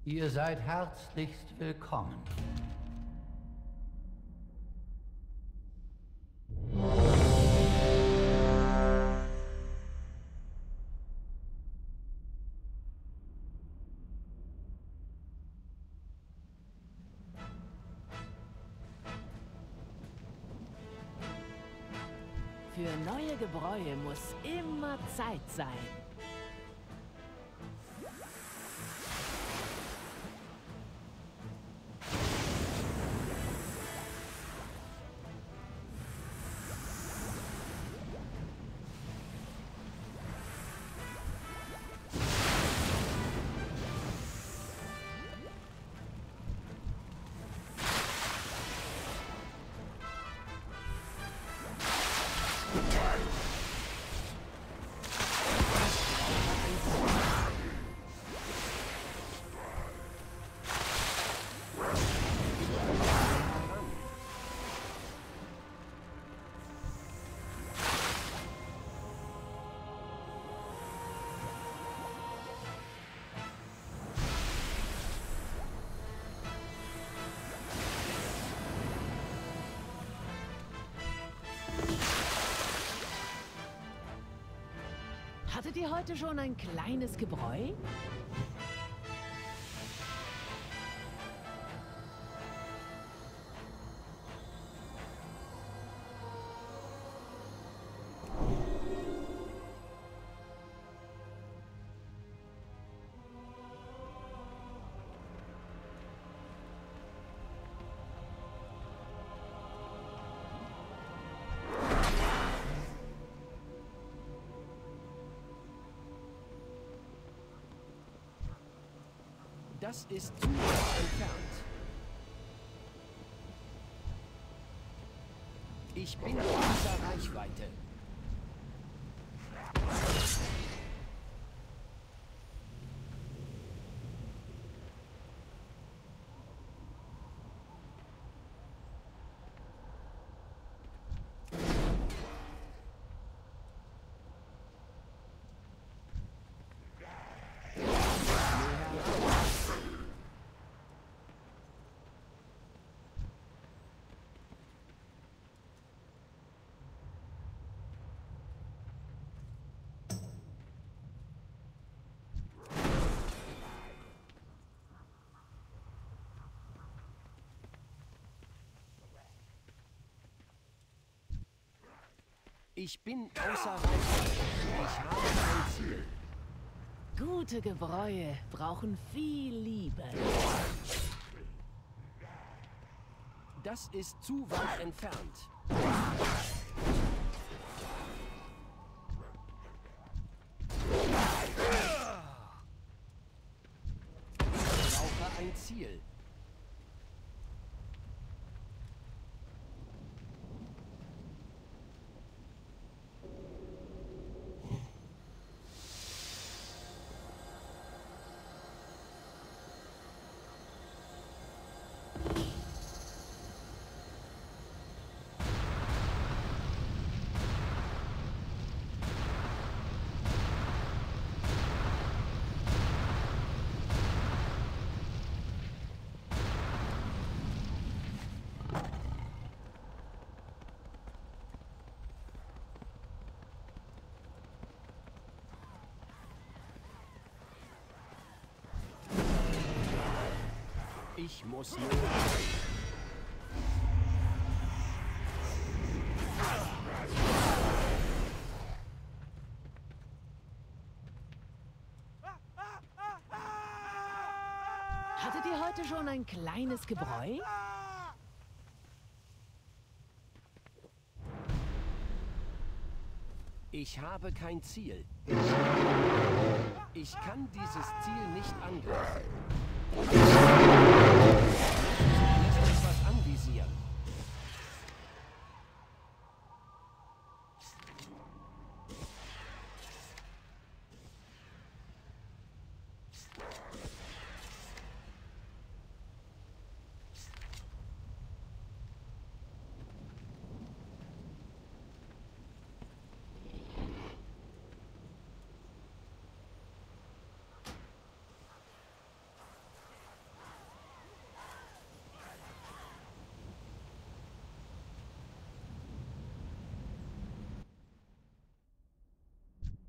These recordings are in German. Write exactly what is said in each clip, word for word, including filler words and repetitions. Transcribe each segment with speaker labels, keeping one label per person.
Speaker 1: Ihr seid herzlichst willkommen.
Speaker 2: Für neue Gebräue muss immer Zeit sein. Hattet ihr heute schon ein kleines Gebräu?
Speaker 3: Das ist zu weit entfernt. Ich bin außer Reichweite. Ich bin außer Reichweite. Ich habe ein Ziel.
Speaker 2: Gute Gebräue brauchen viel Liebe.
Speaker 3: Das ist zu weit entfernt. Ich brauche ein Ziel. Ich muss nur...
Speaker 2: Hattet ihr heute schon ein kleines Gebräu?
Speaker 3: Ich habe kein Ziel. Ich kann dieses Ziel nicht angreifen. Zuerst etwas anvisieren.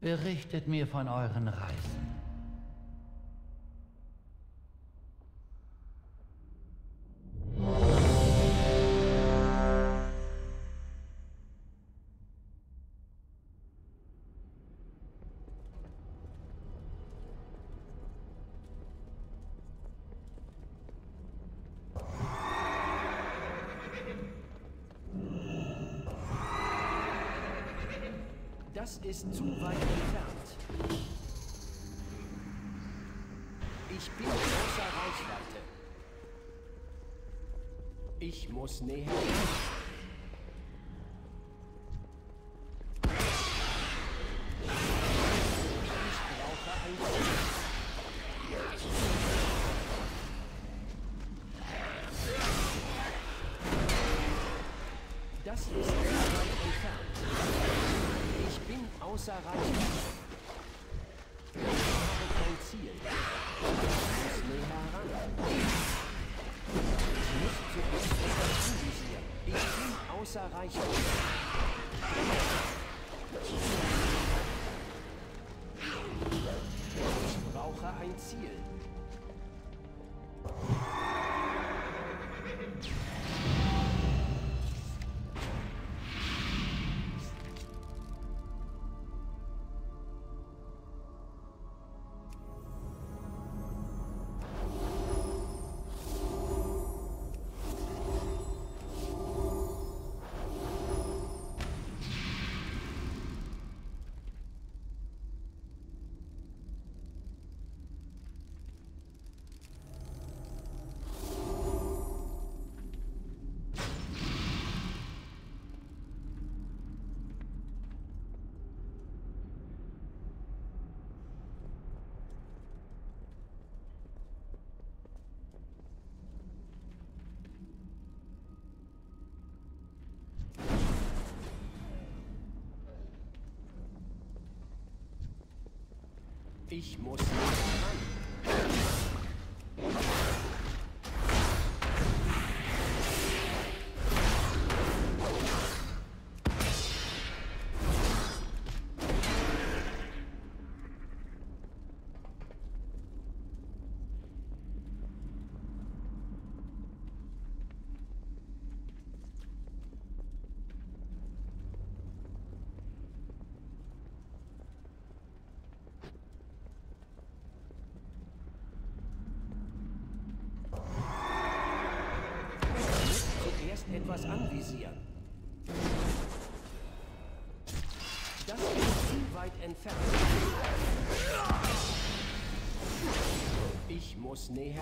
Speaker 1: Berichtet mir von euren Reisen.
Speaker 3: Das ist zu weit entfernt. Ich bin außer Reichweite. Ich muss näher. Ich brauche ein Ziel. Das ist zu weit entfernt. Ich bin außer Reichweite. Ich habe kein Ziel. Ich muss näher heran. Ich muss zuerst etwas anvisieren. Ich bin außer Reichweite. Ich brauche ein Ziel. Ich muss nicht ran. Etwas anvisieren. Das ist zu weit entfernt. Ich muss näher.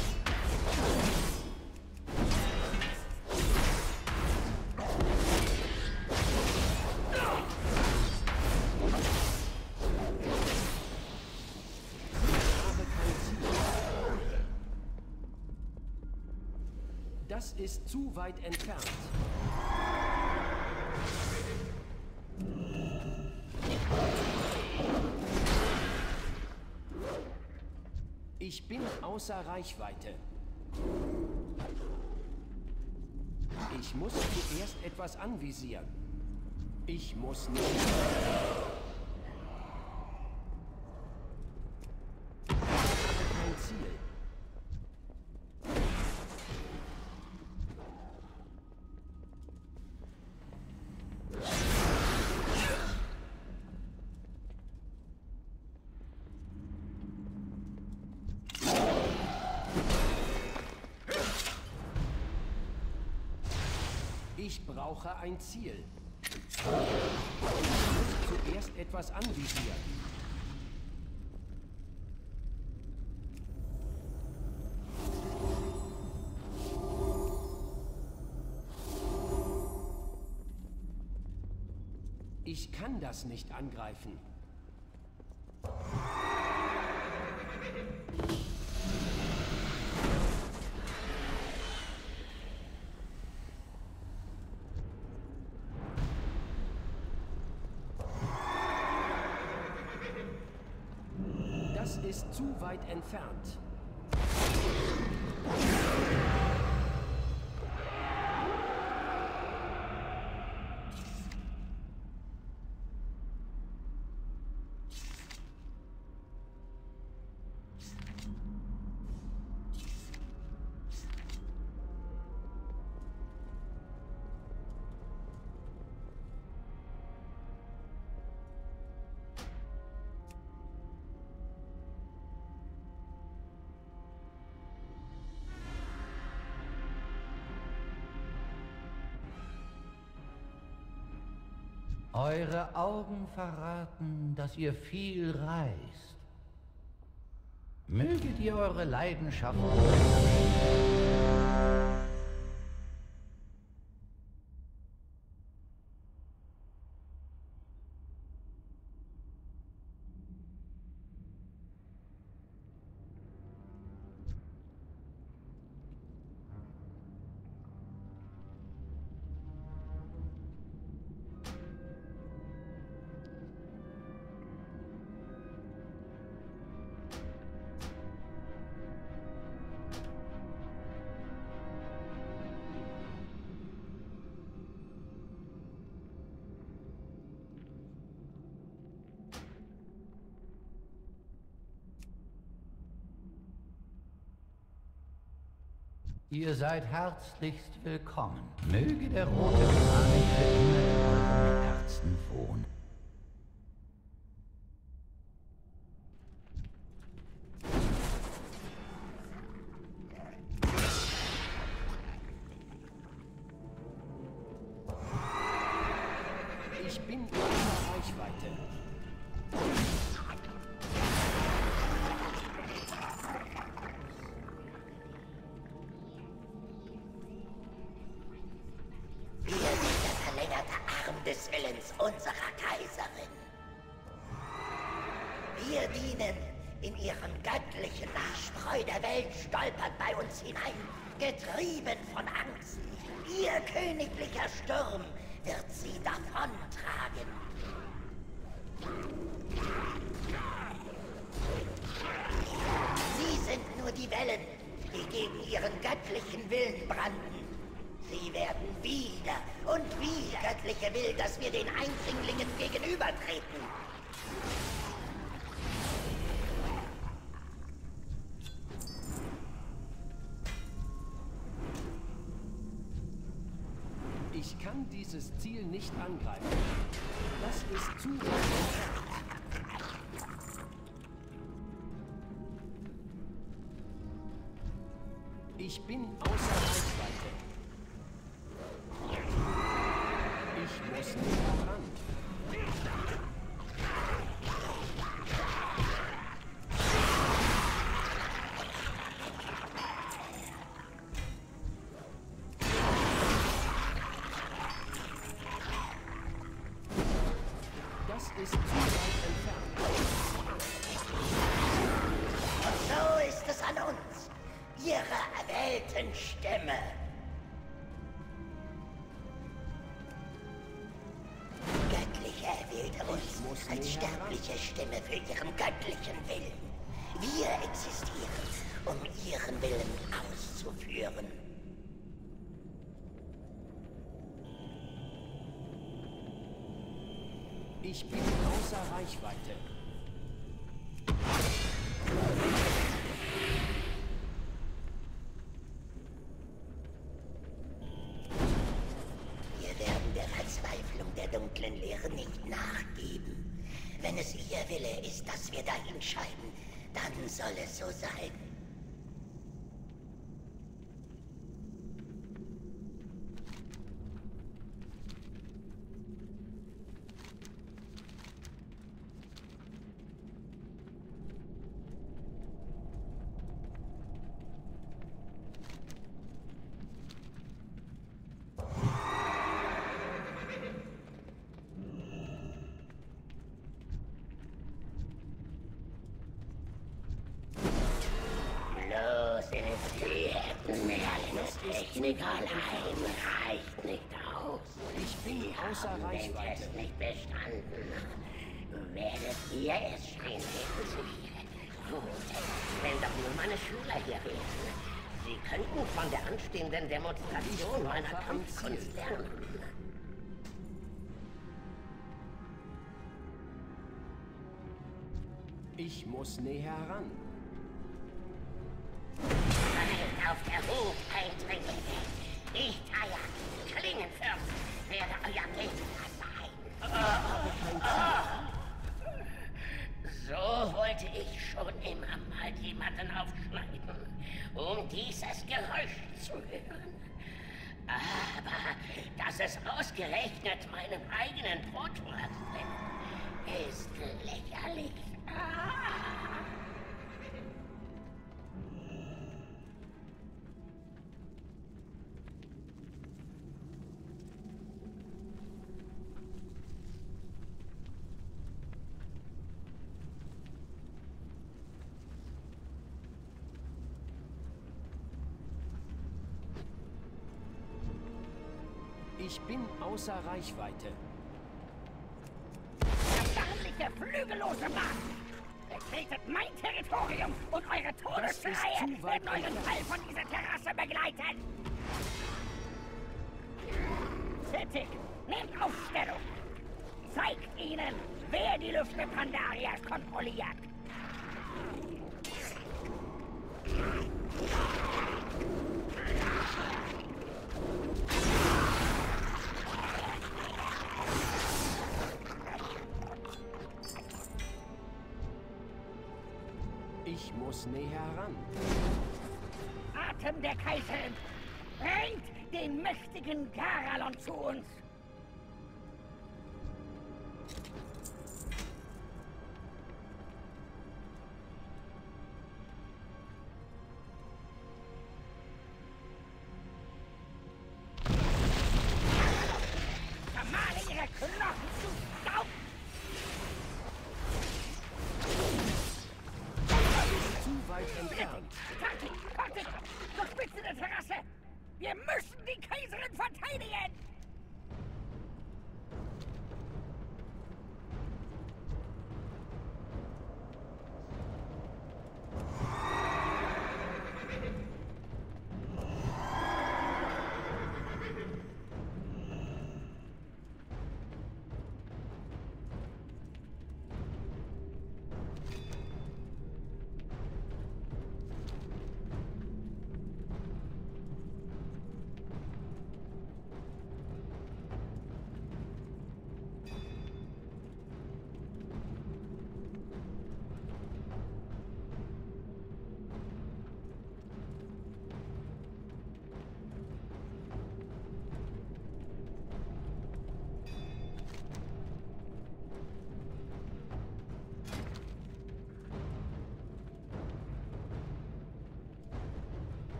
Speaker 3: Das ist zu weit entfernt. Ich bin außer Reichweite. Ich muss zuerst etwas anvisieren. Ich muss nicht. Ich habe kein Ziel. Ich brauche ein Ziel. Ich muss zuerst etwas anvisieren. Ich kann das nicht angreifen. Das ist zu weit entfernt.
Speaker 1: Eure Augen verraten, dass ihr viel reist. Möget ihr eure Leidenschaft Ihr seid herzlichst willkommen. Möge der rote Kranich für immer in euren Herzen wohnen.
Speaker 3: Ich bin außer Reichweite.
Speaker 4: Des Willens unserer Kaiserin. Wir dienen in ihrem göttlichen Nachspreu der Welt, stolpert bei uns hinein, getrieben von Angst. Ihr königlicher Sturm wird sie davontragen. Sie sind nur die Wellen, die gegen ihren göttlichen Willen brannten. Sie werden wieder und wie göttliche will, dass wir den Eindringlingen gegenübertreten.
Speaker 3: Ich kann dieses Ziel nicht angreifen. Das ist zu weit entfernt. Ich bin außer Reichweite. Ich muss näher ran. Das ist zu weit entfernt.
Speaker 4: Und so ist es an uns, ihre erwählten Stämme. Erwählte uns als sterbliche Stimme für ihren göttlichen Willen. Wir existieren, um ihren Willen auszuführen.
Speaker 3: Ich bin außer Reichweite.
Speaker 4: Verzweiflung der dunklen Lehre nicht nachgeben. Wenn es ihr Wille ist, dass wir dahin scheiden, dann soll es so sein. Technik allein reicht nicht aus.
Speaker 3: Ich bin außer Reichweite.
Speaker 4: Es nicht bestanden. Werdet ihr es scheinen sich. Gut, wenn doch nur meine Schüler hier wären. Sie könnten von der anstehenden Demonstration meiner Kampfkunst lernen.
Speaker 3: Ich muss näher ran.
Speaker 4: Auf der Hut eindringen. Ich, Taya, Klingenfürst, werde euer Gegner sein. Oh, oh. So wollte ich schon immer mal jemanden aufschneiden, um dieses Geräusch zu hören. Aber dass es ausgerechnet meinem eigenen Protor sind, ist lächerlich. Ah.
Speaker 3: Ich bin außer Reichweite.
Speaker 5: Erbärmliche, flügellose Macht! Betretet mein Territorium und eure Todesschreie werden euren Fall von dieser Terrasse begleiten! Zittig, nehmt Aufstellung! Zeigt ihnen, wer die Lüfte Pandarias kontrolliert!
Speaker 3: Ich muss näher ran.
Speaker 5: Atem der Kaiserin! Bringt den mächtigen Garalon zu uns! Vermale ihre Knochen zu Staub!
Speaker 3: Zu weit entfernt.
Speaker 5: Wartet, wartet! Zur Spitze der Terrasse! Wir müssen die Kaiserin verteidigen!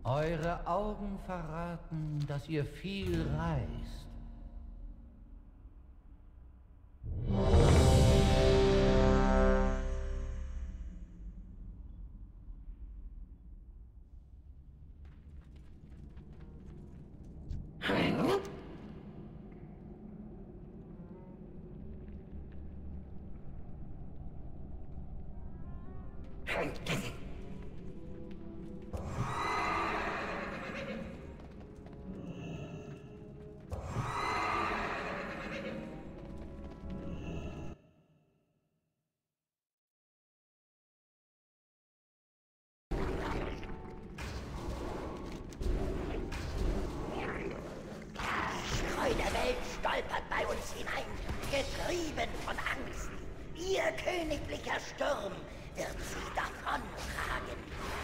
Speaker 1: Eure Augen verraten, dass ihr viel reist.
Speaker 4: Stolpert bei uns hinein, getrieben von Angst. Ihr königlicher Sturm wird sie davontragen.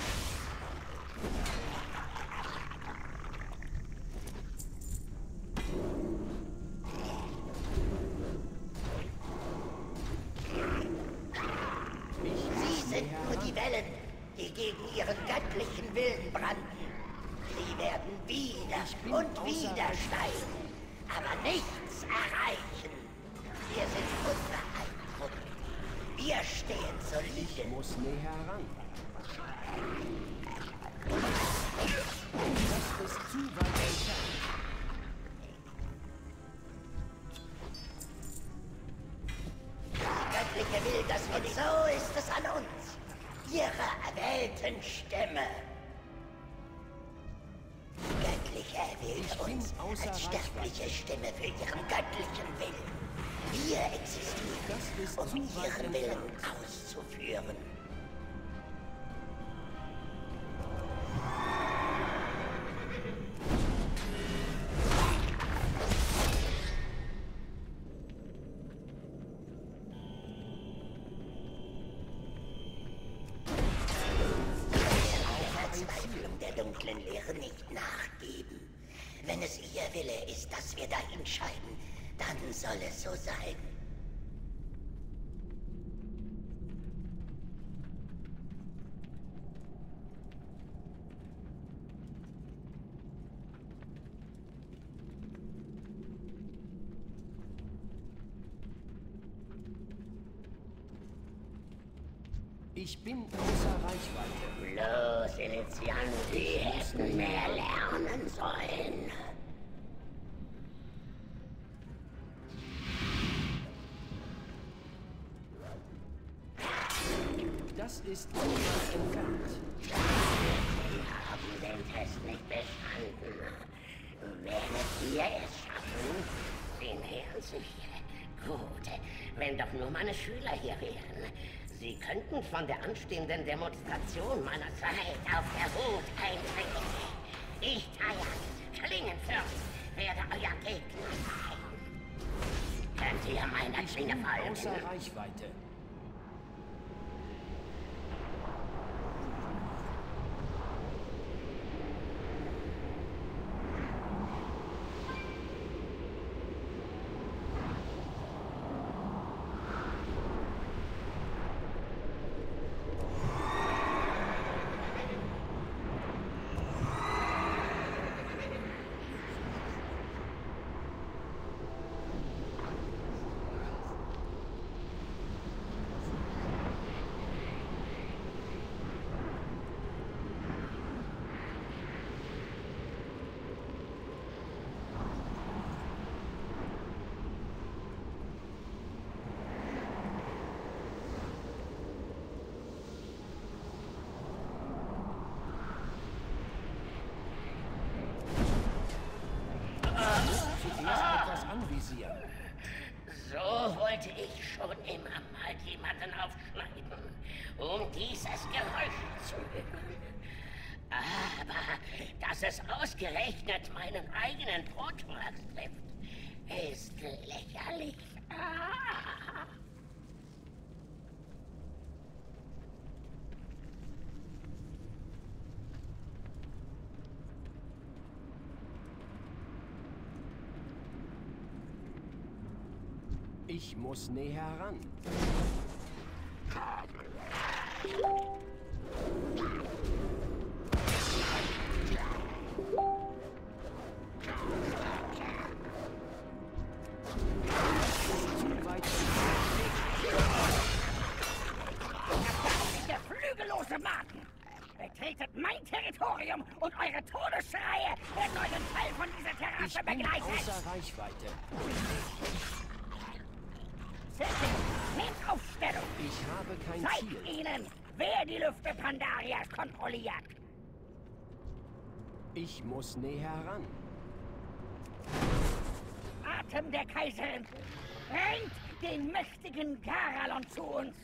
Speaker 4: Sie sind nur die Wellen, die gegen ihren göttlichen Willen brannten. Sie werden wieder und wieder steigen. Aber nichts erreichen. Wir sind unbeeindruckt. Wir stehen solide.
Speaker 3: Ich muss näher ran. Das ist zu weit entfernt.
Speaker 4: Die Göttliche will, dass wir nicht... So ist es an uns. Ihre erwählten Stämme. Göttliche erwählt uns als sterbliche Stimme für ihren göttlichen Willen. Wir existieren, um ihren Willen auszuführen. Der dunklen Lehre nicht nachgeben. Wenn es ihr Wille ist, dass wir dahin scheiden, dann soll es so sein.
Speaker 3: Ich bin außer Reichweite.
Speaker 4: Los, Elysian, Sie hätten mehr lernen sollen.
Speaker 3: Das ist zu weit entfernt.
Speaker 4: Sie haben den Test nicht bestanden. Werdet ihr es schaffen? Sie nähern sich. Gut, wenn doch nur meine Schüler hier wären. Sie könnten von der anstehenden Demonstration meiner Zeit auf der Hut eintreten. Ich, Tayan, Klingenfürst, werde euer Gegner sein. Könnt ihr meiner Klinge folgen?
Speaker 3: Außer Reichweite. Etwas anvisieren.
Speaker 4: So wollte ich schon immer mal jemanden aufschneiden, um dieses Geräusch zu hören. Aber dass es ausgerechnet meinen eigenen Protorax trifft, ist lächerlich. Ah.
Speaker 3: Ich muss näher ran.
Speaker 5: Todesschreie werden euren Fall von dieser Terrasse
Speaker 3: Ich bin
Speaker 5: begleitet.
Speaker 3: außer Reichweite.
Speaker 5: City, nehmt Aufstellung.
Speaker 3: Ich habe kein
Speaker 5: Zeigt
Speaker 3: Ziel.
Speaker 5: ihnen, wer die Lüfte Pandarias kontrolliert.
Speaker 3: Ich muss näher ran.
Speaker 5: Atem der Kaiserin, bringt den mächtigen Garalon zu uns.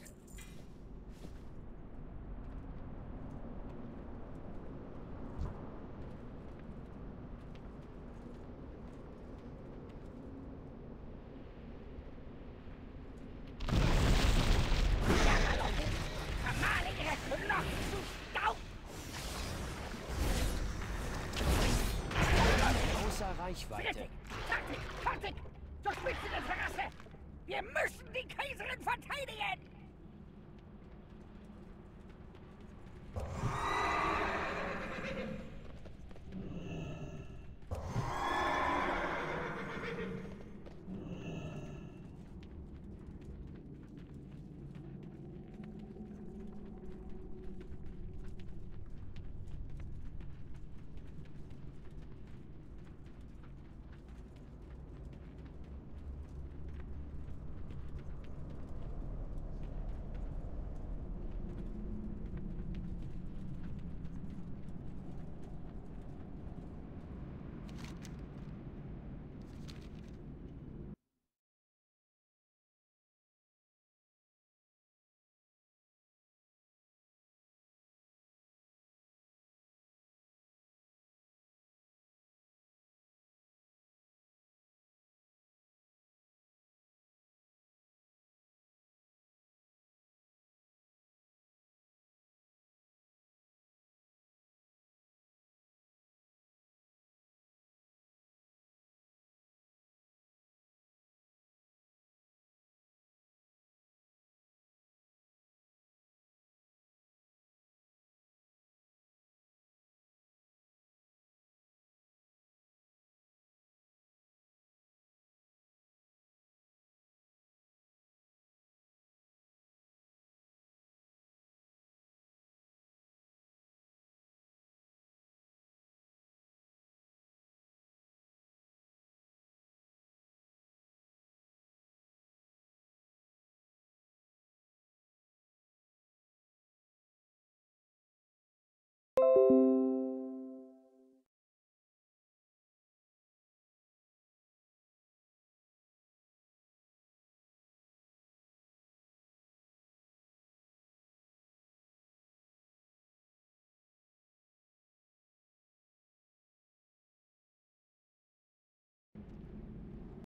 Speaker 5: Garalon, vermale ihre Knochen zu Staub.
Speaker 3: Außer Reichweite.
Speaker 5: Fertig, fertig, fertig! Zur Spitze der Terrasse! Wir müssen die Kaiserin verteidigen!